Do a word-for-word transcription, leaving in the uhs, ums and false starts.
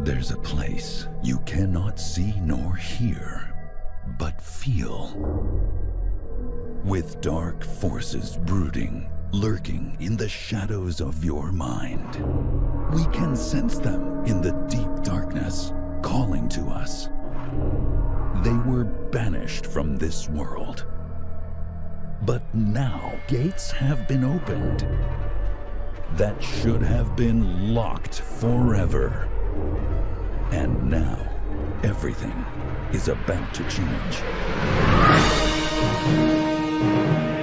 There's a place you cannot see nor hear, but feel. With dark forces brooding, lurking in the shadows of your mind. We can sense them in the deep darkness, calling to us. They were banished from this world. But now gates have been opened that should have been locked forever. And now, everything is about to change.